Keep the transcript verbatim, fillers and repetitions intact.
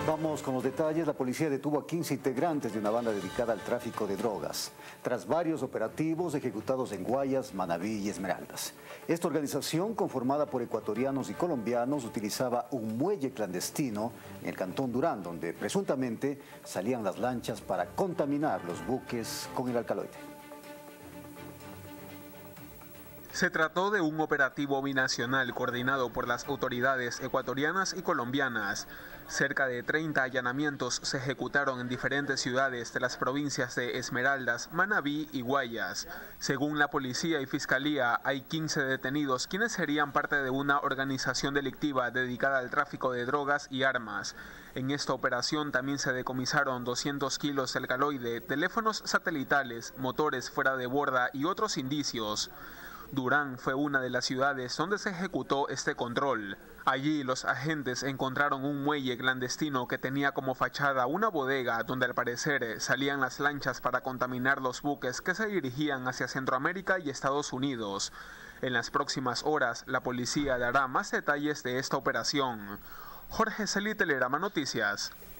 Vamos con los detalles. La policía detuvo a quince integrantes de una banda dedicada al tráfico de drogas, tras varios operativos ejecutados en Guayas, Manabí y Esmeraldas. Esta organización, conformada por ecuatorianos y colombianos, utilizaba un muelle clandestino en el cantón Durán, donde presuntamente salían las lanchas para contaminar los buques con el alcaloide. Se trató de un operativo binacional coordinado por las autoridades ecuatorianas y colombianas. Cerca de treinta allanamientos se ejecutaron en diferentes ciudades de las provincias de Esmeraldas, Manabí y Guayas. Según la policía y fiscalía, hay quince detenidos quienes serían parte de una organización delictiva dedicada al tráfico de drogas y armas. En esta operación también se decomisaron doscientos kilos de alcaloide, teléfonos satelitales, motores fuera de borda y otros indicios. Durán fue una de las ciudades donde se ejecutó este control. Allí los agentes encontraron un muelle clandestino que tenía como fachada una bodega donde al parecer salían las lanchas para contaminar los buques que se dirigían hacia Centroamérica y Estados Unidos. En las próximas horas la policía dará más detalles de esta operación. Jorge Celí, Telerama Noticias.